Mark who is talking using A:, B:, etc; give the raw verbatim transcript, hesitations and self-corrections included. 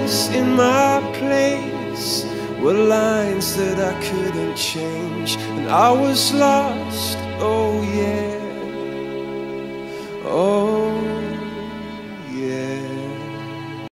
A: walls in my place were lines that I couldn't change, and I was lost, oh yeah, oh